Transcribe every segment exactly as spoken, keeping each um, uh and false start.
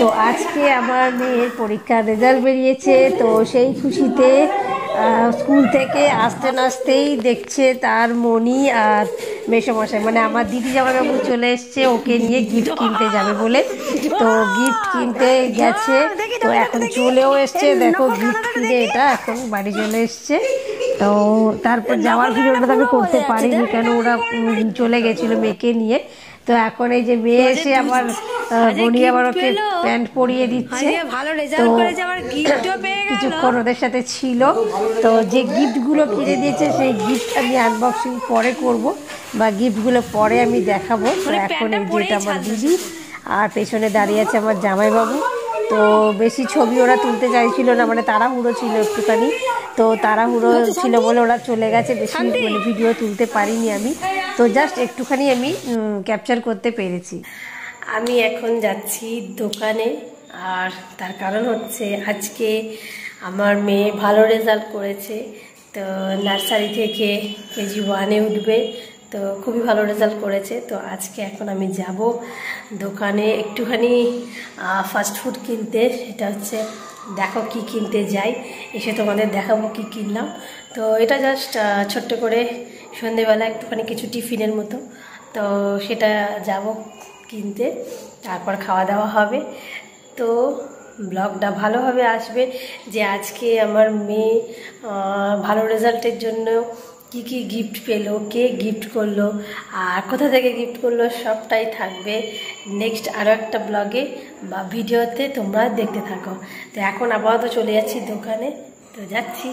তো আজকে আমার মেয়ের পরীক্ষার রেজাল্ট বেরিয়েছে, তো সেই খুশিতে স্কুল থেকে আসতে না আসতেই দেখছে তার মনি আর মেসোমশাই মানে আমার দিদি জামাইবাবু চলে এসছে ওকে নিয়ে গিফট কিনতে যাবে বলে। তো গিফট কিনতে গেছে, তো এখন চলেও এসছে, দেখো গিফট কিনে এটা এখন বাড়ি চলে এসছে। তো তারপর যাওয়ার ভিডিওটা তো আমি করতে পারিনি, কেন ওরা চলে গেছিলো মেয়েকে নিয়ে। তো এখন এই যে মেয়ে এসে আমার বনি আবার ওকে প্যান্ট পরিয়ে দিচ্ছে। তো কিছুক্ষণ ওদের সাথে ছিল, তো যে গিফটগুলো কিনে দিয়েছে সেই গিফট আমি আনবক্সিং পরে করব বা গিফটগুলো পরে আমি দেখাবো। তো এখন এই যেটা আমার দিদি আর পেছনে দাঁড়িয়ে আছে আমার জামাইবাবু। তো বেশি ছবি ওরা তুলতে চাইছিল না, মানে তাড়াহুড়ো ছিল একটুখানি, তো তাড়াহুড়ো ছিল বলে ওরা চলে গেছে, বেশি মানে ভিডিও তুলতে পারিনি আমি, তো জাস্ট একটুখানি আমি ক্যাপচার করতে পেরেছি। আমি এখন যাচ্ছি দোকানে, আর তার কারণ হচ্ছে আজকে আমার মেয়ে ভালো রেজাল্ট করেছে, তো নার্সারি থেকে কেজি ওয়ানে উঠবে, তো খুবই ভালো রেজাল্ট করেছে। তো আজকে এখন আমি যাব দোকানে একটুখানি ফাস্ট ফুড কিনতে, সেটা হচ্ছে দেখো কি কিনতে যাই, এসে তোমাদের দেখাবো কি কিনলাম। তো এটা জাস্ট ছোট্ট করে সন্ধেবেলা একটুখানি কিছু টিফিনের মতো, তো সেটা যাব কিনতে, তারপর খাওয়া দাওয়া হবে। তো ব্লগটা ভালোভাবে আসবে যে আজকে আমার মেয়ে ভালো রেজাল্টের জন্য কি কি গিফট পেলো, কে গিফট করলো আর কোথা থেকে গিফট করলো, সবটাই থাকবে নেক্সট আরও একটা ব্লগে বা ভিডিওতে, তোমরা দেখতে থাকো। তো এখন আপাতত চলে যাচ্ছি দোকানে, তো যাচ্ছি।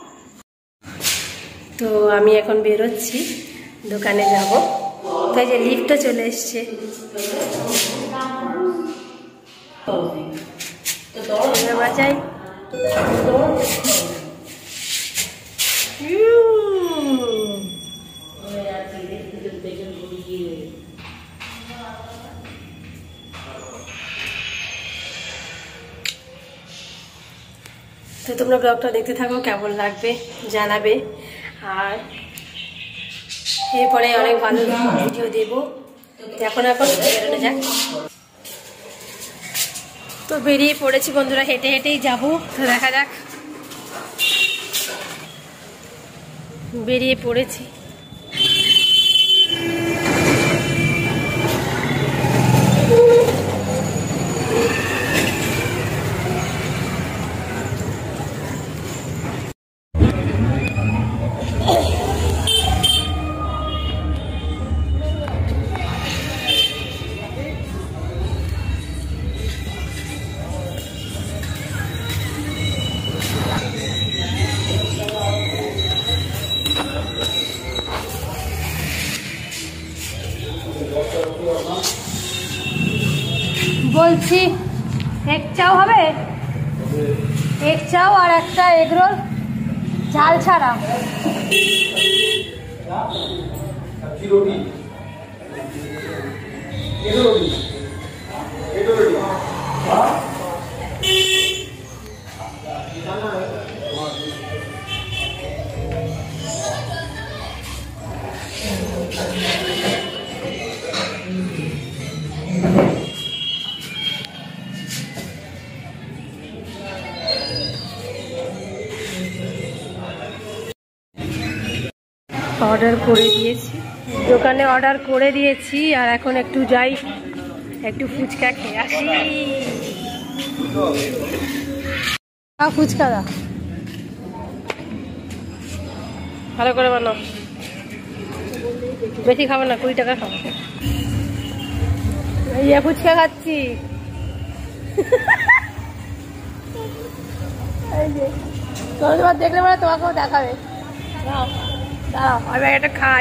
তো আমি এখন বেরোচ্ছি, দোকানে যাব। তো এই যে লিফটটা চলে এসছে, বাজাই তো তোমরা ব্লগটা দেখতে থাকো, কেমন লাগবে জানাবে, আর এরপরে অনেক ভালো ভিডিও দেবো। এখন এখন বেরোনো যাক। তো বেরিয়ে পড়েছি বন্ধুরা, হেঁটে হেঁটেই যাবো, তো দেখা যাক। বেরিয়ে পড়েছি। বলছি এক চাও হবে, এক চাও আর একটা এগ রোল ঝাল ছাড়া। অর্ডার করে দিয়েছি, দোকানে অর্ডার করে দিয়েছি, আর এখন একটু যাই, একটু ফুচকা খেয়ে আসি। ফুচকা দা ভালো করে বানাও, বেশি খাবো না, কুড়ি টাকা খাবো। এই ফুচকা খাচ্ছি, তোমার দেখলে বলে তোমাকেও দেখাবে, আমি একটা খাই।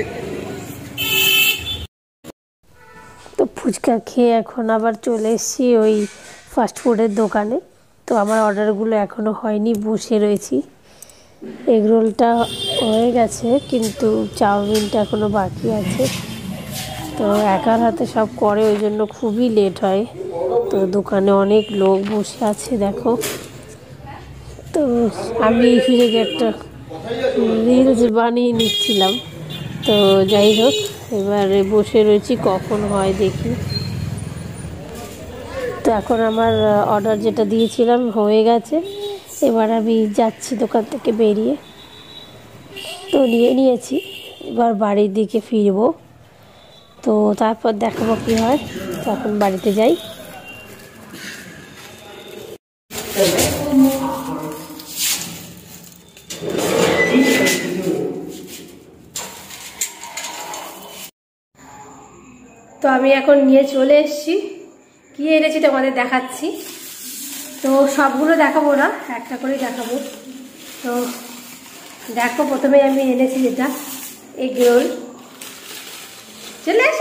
তো ফুচকা খেয়ে এখন আবার চলে এসেছি ওই ফাস্টফুডের দোকানে। তো আমার অর্ডারগুলো এখনও হয়নি, বসে রয়েছি। এগরোলটা হয়ে গেছে কিন্তু চাউমিনটা এখনও বাকি আছে। তো একার হাতে সব করে, ওই জন্য খুবই লেট হয়। তো দোকানে অনেক লোক বসে আছে দেখো। তো আমি একটা রিলস বানিয়ে নিচ্ছিলাম, তো যাই হোক এবারে বসে রয়েছি, কখন হয় দেখি। তো এখন আমার অর্ডার যেটা দিয়েছিলাম হয়ে গেছে, এবার আমি যাচ্ছি দোকান থেকে বেরিয়ে। তো নিয়ে নিয়েছি, এবার বাড়ির দিকে ফিরবো। তো তারপর দেখাবো কী হয়। তো এখন বাড়িতে যাই। তো আমি এখন নিয়ে চলে এসেছি, কী এনেছি তোমাদের দেখাচ্ছি। তো সবগুলো দেখাবো না, একটা করেই দেখাবো। তো দেখো, প্রথমে আমি এনেছি যেটা এগ রোল। চলে আসে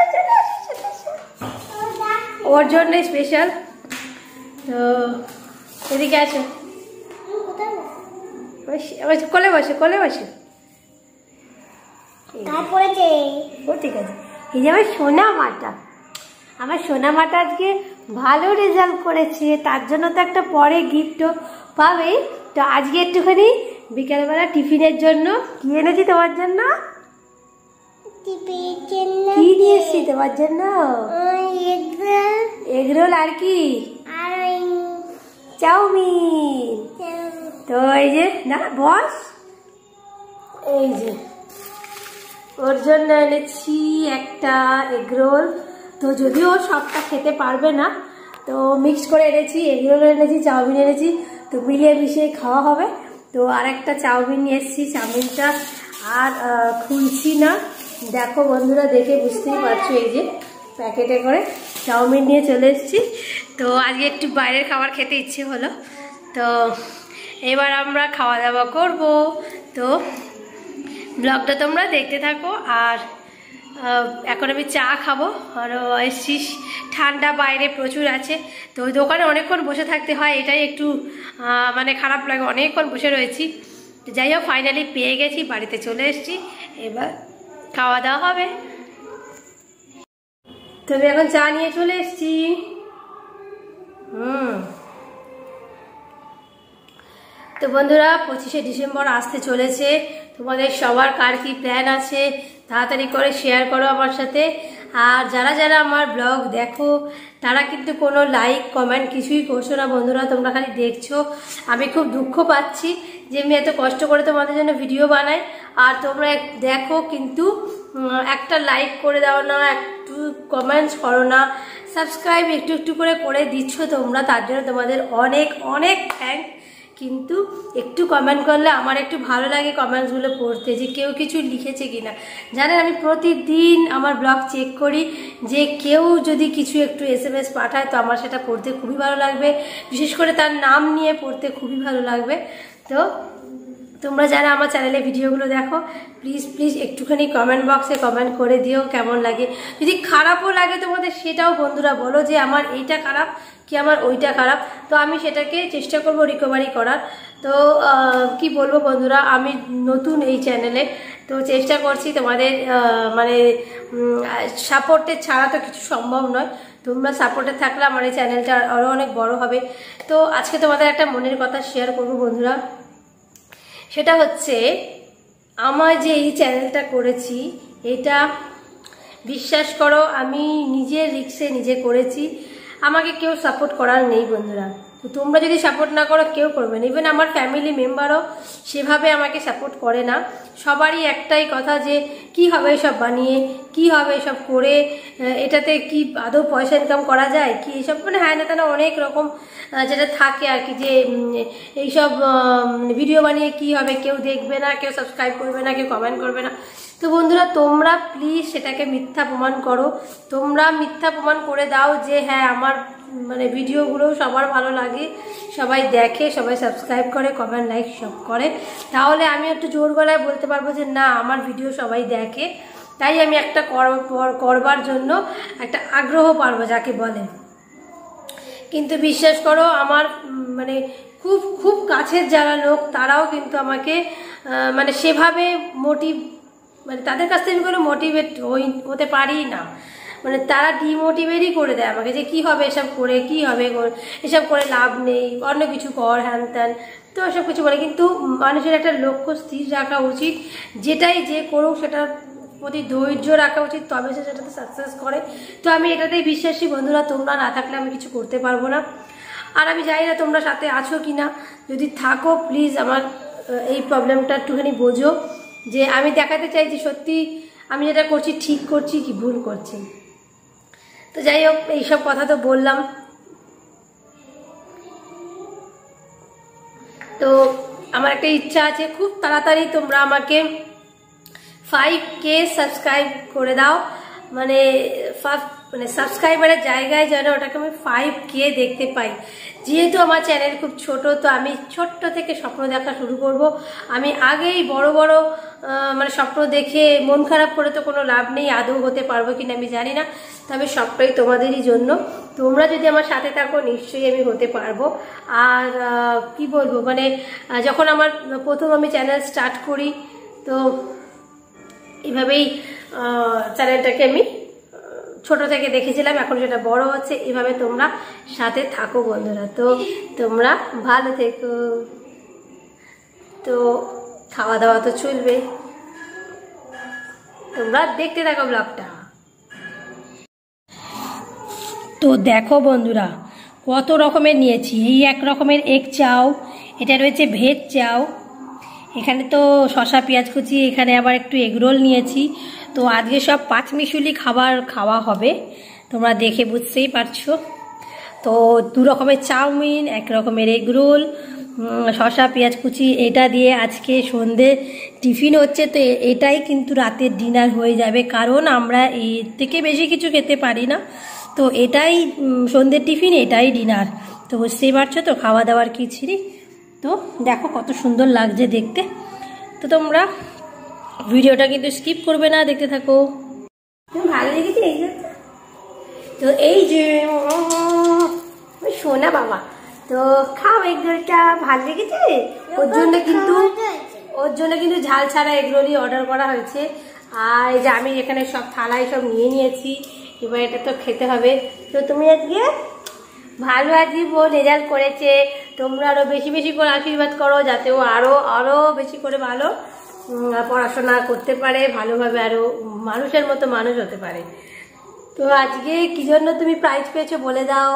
ওর জন্য স্পেশাল। তো এদিকে আসো, কোলে বসে কোলে বসে ও ঠিক আছে। এই যে আমার সোনা মাটা, আমার সোনা মাটা আজকে ভালো রেজাল্ট করেছে, তার জন্য তো একটা পরে গিফটও পাবেই। তো আজকে একটুখানি বিকালবেলা টিফিনের জন্য কি এনেছি তোমার জন্য? কি নিয়ে এসছি তোমার জন্য? এগরোল আর কি? চাউমিন। তো এই যে না বস, এই যে ওর জন্য এনেছি একটা এগরোল। তো যদিও সবটা খেতে পারবে না, তো মিক্স করে এনেছি, এগরোল এনেছি, চাউমিন এনেছি, তো মিলিয়ে মিশিয়ে খাওয়া হবে। তো আর একটা চাউমিন নিয়ে এসেছি, চাউমিনটা আর খুলছি না। দেখো বন্ধুরা, দেখে বুঝতেই পারছো, এই যে প্যাকেটে করে চাউমিন নিয়ে চলে এসেছি। তো আজকে একটু বাইরের খাবার খেতে ইচ্ছে হলো, তো এবার আমরা খাওয়া দাওয়া করব। তো ব্লগটা তোমরা দেখতে থাকো। আর এখন আমি চা খাবো, আর এসছি ঠান্ডা বাইরে প্রচুর আছে, তো ওই দোকানে অনেকক্ষণ বসে থাকতে হয়, এটাই একটু মানে খারাপ লাগে, অনেকক্ষণ বসে রয়েছি। যাই হোক, ফাইনালি পেয়ে গেছি, বাড়িতে চলে এসেছি, এবার খাওয়া দাওয়া হবে। তো আমি এখন চা নিয়ে চলে এসেছি। হুম তো বন্ধুরা, পঁচিশে ডিসেম্বর আসতে চলেছে, তোমাদের সবার কার কি প্ল্যান আছে তাড়াতাড়ি করে শেয়ার করো আমার সাথে। আর যারা যারা আমার ব্লগ দেখো তারা কিন্তু কোনো লাইক কমেন্ট কিছুই করছো না বন্ধুরা, তোমরা খালি দেখছো। আমি খুব দুঃখ পাচ্ছি যে আমি এত কষ্ট করে তোমাদের জন্য ভিডিও বানাই, আর তোমরা দেখো কিন্তু একটা লাইক করে দাও না, একটু কমেন্টস করো না, সাবস্ক্রাইব একটু একটু করে করে দিচ্ছ তোমরা, তার জন্য তোমাদের অনেক অনেক থ্যাঙ্ক। কিন্তু একটু কমেন্ট করলে আমার একটু ভালো লাগে কমেন্টসগুলো পড়তে, যে কেউ কিছু লিখেছে কিনা। জানেন, আমি প্রতিদিন আমার ব্লগ চেক করি, যে কেউ যদি কিছু একটু এস এম এস পাঠায় তো আমার সেটা পড়তে খুবই ভালো লাগবে, বিশেষ করে তার নাম নিয়ে পড়তে খুবই ভালো লাগবে। তো তোমরা যারা আমার চ্যানেলে ভিডিওগুলো দেখো, প্লিজ প্লিজ একটুখানি কমেন্ট বক্সে কমেন্ট করে দিও কেমন লাগে। যদি খারাপও লাগে তোমাদের সেটাও বন্ধুরা বলো, যে আমার এইটা খারাপ কি আমার ওইটা খারাপ, তো আমি সেটাকে চেষ্টা করব রিকভারি করার। তো কি বলবো বন্ধুরা, আমি নতুন এই চ্যানেলে, তো চেষ্টা করছি তোমাদের মানে সাপোর্টে ছাড়া তো কিছু সম্ভব নয়, তোমরা সাপোর্টে থাকলে আমার এই চ্যানেলটা আরও অনেক বড় হবে। তো আজকে তোমাদের একটা মনের কথা শেয়ার করবো বন্ধুরা, সেটা হচ্ছে আমার যে এই চ্যানেলটা করেছি, এটা বিশ্বাস করো আমি নিজের রিস্কে নিজে করেছি, আমাকে কেউ সাপোর্ট করার নেই বন্ধুরা। তো তোমরা যদি সাপোর্ট না করো কেউ করবে না, ইভেন আমার ফ্যামিলি মেম্বারও সেভাবে আমাকে সাপোর্ট করে না। সবারই একটাই কথা, যে কি হবে এসব বানিয়ে, কি হবে এসব করে, এটাতে কি আদৌ পয়সা ইনকাম করা যায় কি, এসব মানে হ্যাঁ না তা না অনেক রকম যেটা থাকে আর কি, যে এইসব ভিডিও বানিয়ে কি হবে, কেউ দেখবে না, কেউ সাবস্ক্রাইব করবে না, কেউ কমেন্ট করবে না। তো বন্ধুরা, তোমরা প্লিজ সেটাকে মিথ্যা প্রমাণ করো, তোমরা মিথ্যা প্রমাণ করে দাও যে হ্যাঁ আমার মানে ভিডিওগুলো সবার ভালো লাগে, সবাই দেখে, সবাই সাবস্ক্রাইব করে, কমেন্ট লাইক সব করে, তাহলে আমি একটু জোর গলায় বলতে পারবো যে না আমার ভিডিও সবাই দেখে, তাই আমি একটা করবার জন্য একটা আগ্রহ পারবো যাকে বলে। কিন্তু বিশ্বাস করো আমার মানে খুব খুব কাছের যারা লোক তারাও কিন্তু আমাকে মানে সেভাবে মোটিভ, মানে তাদের কাছ থেকে কোনো মোটিভেট হই হতে পারি না, মানে তারা ডিমোটিভেটই করে দেয় আমাকে, যে কি হবে এসব করে, কি হবে এসব করে লাভ নেই, অন্য কিছু কর হ্যান ত্যান, তো এসব কিছু বলে। কিন্তু মানুষের একটা লক্ষ্য স্থির রাখা উচিত, যেটাই যে করুক সেটা প্রতি ধৈর্য রাখা উচিত, তবে সে সেটাতে সাকসেস করে। তো আমি এটাতেই বিশ্বাসী বন্ধুরা, তোমরা না থাকলে আমি কিছু করতে পারবো না। আর আমি জানি না তোমরা সাথে আছো কি না, যদি থাকো প্লিজ আমার এই প্রবলেমটা একটুখানি বোঝো, যে আমি দেখাতে চাই যে সত্যি আমি যেটা করছি ঠিক করছি কি ভুল করছি। তো যাই হোক, এইসব কথা তো বললাম। তো আমার একটা ইচ্ছা আছে, খুব তাড়াতাড়ি তোমরা আমাকে ফাইভ কে সাবস্ক্রাইব করে দাও, মানে মানে সাবস্ক্রাইবারের জায়গায় যেন ওটাকে আমি ফাইভ কে দেখতে পাই। যেহেতু আমার চ্যানেল খুব ছোট, তো আমি ছোট্ট থেকে স্বপ্ন দেখা শুরু করব। আমি আগেই বড় বড় মানে স্বপ্ন দেখে মন খারাপ করে তো কোনো লাভ নেই, আদৌ হতে পারবো কিনা আমি জানি না, তবে সবটাই তোমাদেরই জন্য। তোমরা যদি আমার সাথে থাকো নিশ্চয়ই আমি হতে পারবো। আর কি বলবো, মানে যখন আমার প্রথম আমি চ্যানেল স্টার্ট করি, তো এভাবেই চ্যানেলটাকে আমি ছোট থেকে দেখেছিলাম, এখন সেটা বড় হচ্ছে। এভাবে তোমরা সাথে থাকো বন্ধুরা। তো তোমরা ভালো থেকো। তো খাওয়া দাওয়া তো চলবে, তোমরা দেখতে থাকো ব্লগটা। তো দেখো বন্ধুরা কত রকমের নিয়েছি। এই এক রকমের এগ চাও, এটা রয়েছে ভেজ চাও, এখানে তো শসা পেঁয়াজ কুচি, এখানে আবার একটু এগরোল নিয়েছি। তো আজকে সব পাঁচমিশুলি খাবার খাওয়া হবে, তোমরা দেখে বুঝতেই পারছো। তো দু রকমের চাউমিন, এক রকমের এগরোল, শসা পেঁয়াজ কুচি, এটা দিয়ে আজকে সন্ধে টিফিন হচ্ছে। তো এটাই কিন্তু রাতের ডিনার হয়ে যাবে, কারণ আমরা এর থেকে বেশি কিছু খেতে পারি না। তো এটাই সন্ধ্যের টিফিন, এটাই ডিনার। তো বুঝতেই পারছো তো খাওয়া দাওয়ার কি ছিরি। তো দেখো কত সুন্দর লাগছে দেখতে। তো তোমরা ভিডিওটা কিন্তু স্কিপ করবে না, দেখতে থাকো। তুমি ভালো লেগেছে এই যে, তো এই যে শোনা বাবা, তো খাও এগরোলটা, ভালো লেগেছে। ওর জন্য কিন্তু ওর জন্য কিন্তু ঝাল ছাড়া এগরোলই অর্ডার করা হয়েছে। আর এই যে আমি এখানে সব থালায় সব নিয়ে নিয়েছি, এবার এটা তো খেতে হবে। তো তুমি আজকে ভালো আজকে বোন রেজাল্ট করেছে, তোমরা আরো বেশি বেশি করে আশীর্বাদ করো, যাতে ও আরো আরো বেশি করে ভালো পড়াশোনা করতে পারে, ভালোভাবে আরো মানুষের মতো মানুষ হতে পারে। তো আজকে কি জন্য তুমি প্রাইজ পেয়েছো বলে দাও।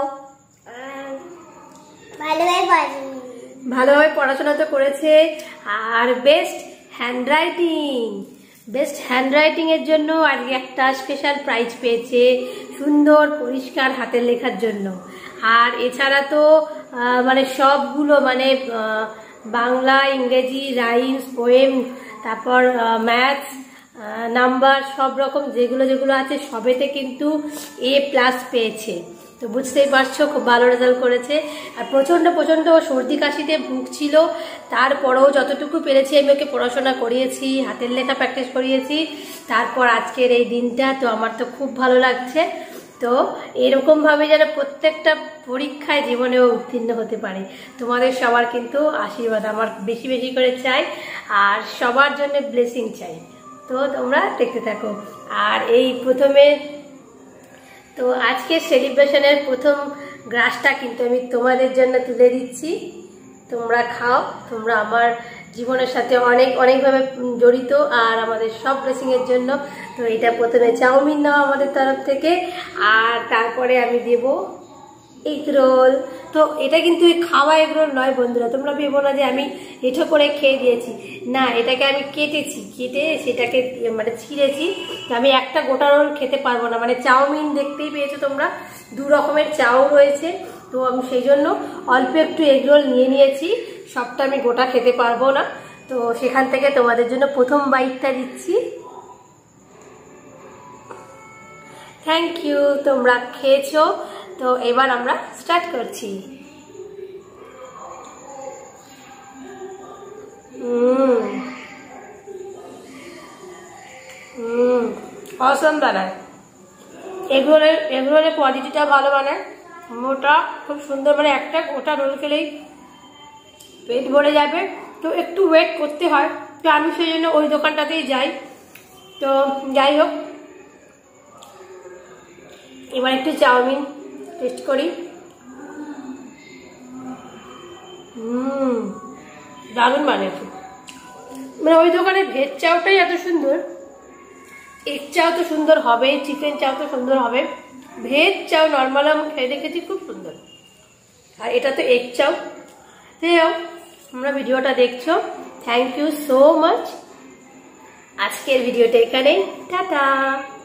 ভালোভাবে পড়াশোনা তো করেছে, আর বেস্ট হ্যান্ডরাইটিং বেস্ট হ্যান্ডরাইটিং এর জন্য আজকে একটা স্পেশাল প্রাইজ পেয়েছে, সুন্দর পরিষ্কার হাতের লেখার জন্য। আর এছাড়া তো মানে সবগুলো মানে বাংলা, ইংরেজি, রাইমস, পোয়েম, তারপর ম্যাথস, নাম্বার, সব রকম যেগুলো যেগুলো আছে সবেতে কিন্তু এ প্লাস পেয়েছে। তো বুঝতেই পারছো খুব ভালো রেজাল্ট করেছে। আর প্রচণ্ড প্রচণ্ড সর্দি কাশিতে ভুগছিল, তারপরেও যতটুকু পেরেছি আমি ওকে পড়াশোনা করিয়েছি, হাতের লেখা প্র্যাকটিস করিয়েছি। তারপর আজকের এই দিনটা তো আমার তো খুব ভালো লাগছে। তো এরকমভাবে যেন প্রত্যেকটা পরীক্ষায় জীবনেও উত্তীর্ণ হতে পারে, তোমাদের সবার কিন্তু আশীর্বাদ আমার বেশি বেশি করে চাই, আর সবার জন্য ব্লেসিং চাই। তো তোমরা দেখতে থাকো। আর এই প্রথমে তো আজকে সেলিব্রেশনের প্রথম গ্রাসটা কিন্তু আমি তোমাদের জন্য তুলে দিচ্ছি, তোমরা খাও। তোমরা আমার জীবনের সাথে অনেক অনেকভাবে জড়িত, আর আমাদের সব ব্লেসিংয়ের জন্য। তো এটা প্রথমে চাউমিন নাও আমাদের তরফ থেকে, আর তারপরে আমি দেব এগরোল। তো এটা কিন্তু খাওয়া এগরোল নয় বন্ধুরা, তোমরা ভেবো না যে আমি এঠো করে খেয়ে দিয়েছি, না, এটাকে আমি কেটেছি, কেটে সেটাকে মানে ছিঁড়েছি। আমি একটা গোটা রোল খেতে পারবো না, মানে চাউমিন দেখতেই পেয়েছো তোমরা, দু রকমের চাউ রয়েছে। তো আমি সেই জন্য অল্প একটু এগরোল নিয়ে নিয়েছি, সবটা আমি গোটা খেতে পারবো না। তো সেখান থেকে তোমাদের জন্য প্রথম বাইটটা দিচ্ছি। থ্যাংক ইউ, তোমরা খেয়েছো। তো এবার আমরা স্টার্ট করছি। হুম হুম অসম বানায় এগরোলের এগরোলের কোয়ালিটিটা ভালো, বানায় মোটা, খুব সুন্দর, মানে একটা গোটা রোল খেলেই পেট ভরে যাবে। তো একটু ওয়েট করতে হয়, তো আমি সেই জন্য ওই দোকানটাতেই যাই। তো যাই হোক, এবার একটু চাউমিন টেস্ট করি। হুম দারুণ বানিয়েছে, মানে ওই দোকানে ভেজ চাউটাই এত সুন্দর, এগ চাও তো সুন্দর হবে, চিকেন চাও তো সুন্দর হবে, ভেজ চাও নর্মাল আমি খেয়ে দেখেছি খুব সুন্দর। আর এটা তো এগ চাও। যাও তোমরা ভিডিওটা দেখছো, থ্যাংক ইউ সো মাচ। আজকের ভিডিওটা এখানেই, টাটা।